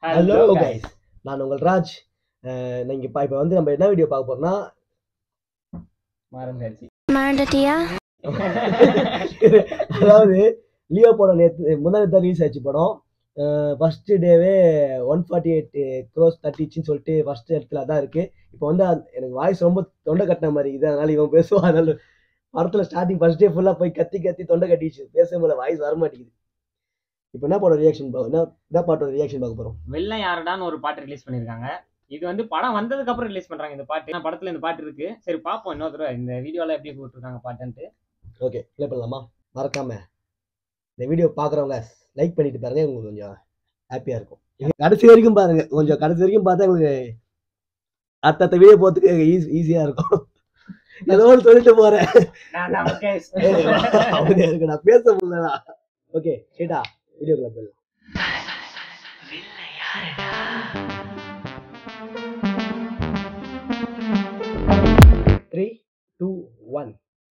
Hello guys, நான் உங்கள் ராஜ். நீங்க இப்போ வந்து நம்ம என்ன வீடியோ பார்க்க போறோம்னா மறந்துட்டியா? அதாவது லியோ படம் முன்னாடி தான் ரிலீஸ் ஆச்சு படம். ஃபர்ஸ்ட் டேவே 148 crores தட்டிச்சுன்னு சொல்லிட்டு ஃபர்ஸ்ட் இடத்துல தான் இருக்கு. இப்போ வந்து எனக்கு வாய்ஸ் ரொம்ப தொண்டை கட்டின மாதிரி இது, அதனால இவன் பேசுவான். அதனால படத்துல ஸ்டார்டிங் ஃபர்ஸ்ட் டே ஃபுல்லா போய் கத்தி கத்தி தொண்டை கட்டிச்சு, பேச முடியல, வாய்ஸ் வர மாட்டேங்குது. இப்போ என்ன பாட்டோட ரியாக்ஷன் பார்க்க போறோம். வெள்ளை யாருடான்னு ஒரு பாட்டு ரிலீஸ் பண்ணிருக்காங்க. இது வந்து படம் வந்ததுக்கு அப்புறம் ரிலீஸ் பண்றாங்க இந்த பாட்டு. படத்துல இந்த பாட்டு இருக்கு. சரி பாப்போம் இன்னொரு தடவை இந்த வீடியோல எப்படி போட்டுருக்காங்க பாட்டுன்ட்டு. ஓகே, ப்ளே பண்ணலாமா? மறக்காம இந்த வீடியோ பாக்குறவங்க லைக் பண்ணிட்டு பாருங்க, உங்களுக்கு கொஞ்சம் ஹாப்பியா இருக்கும். கடைசி வரைக்கும் பாருங்க, கொஞ்சம் கடைசி வரைக்கும் பார்த்தா உங்களுக்கு அடுத்த வீடியோ போறதுக்கு ஈஸியா இருக்கும். ஏதோ சொல்லிட்டு போறேன், நான் பேச முடியல. ஓகே, கேட்டா வீடியோக்குள்ள போயிடலாம். 3, 2, 1.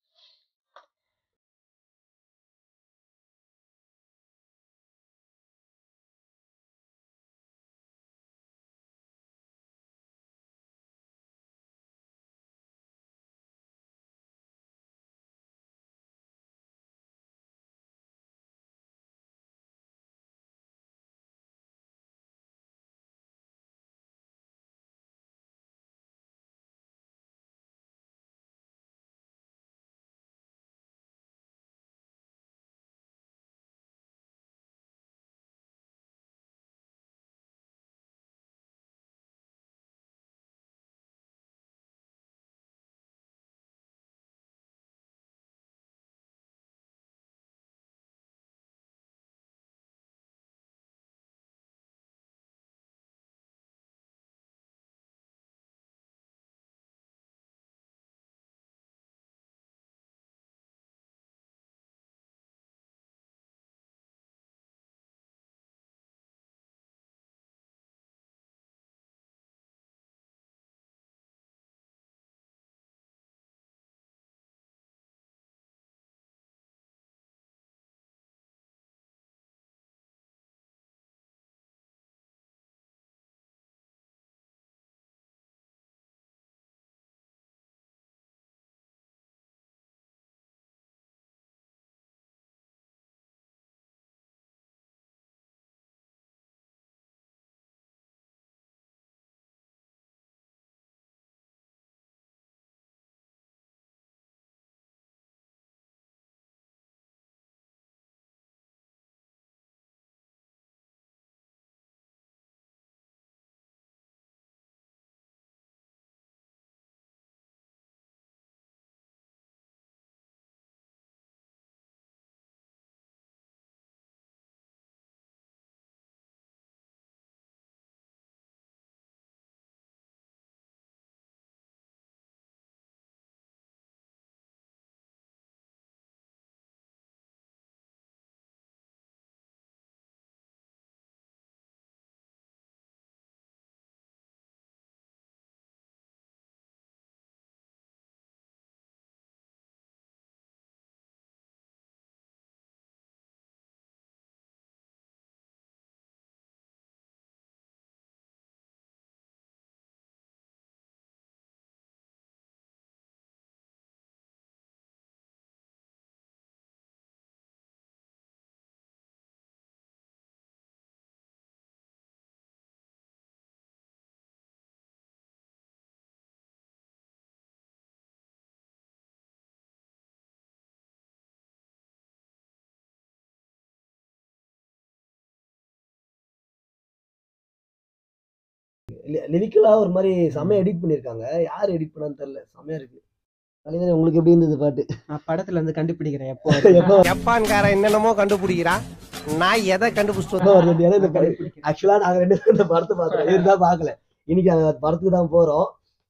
லிரிக்கலா ஒரு மாதிரி செமையா எடிட் பண்ணிருக்காங்க. யார் எடிட் பண்ணான்னு தெரியல, செமையா இருக்கு. உங்களுக்கு எப்படி இருந்தது பாட்டு? நான் படத்துல இருந்து கண்டுபிடிக்கிறேன். எப்போ ஜப்பான்காரன் என்னென்னமோ கண்டுபிடிக்கிறான், நான் எதை கண்டுபிடிச்சிட்டு ஆக்சுவலா நாங்க 2 பேரும் இந்த படத்தை பார்த்தோம், இதுதான் பார்க்கல. இன்னைக்கு அந்த படத்துக்கு தான் போறோம்.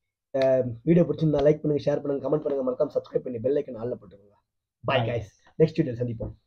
வீடியோ பிடிச்சிருந்தா லைக் பண்ணுங்க, ஷேர் பண்ணுங்க, கமெண்ட் பண்ணுங்க, மறக்காம சப்ஸ்கிரைப் பண்ணி பெல் ஐக்கன் ஆல்ல போட்டுருங்க. பை கைஸ், நெக்ஸ்ட் வீடியோல சந்திப்போம்.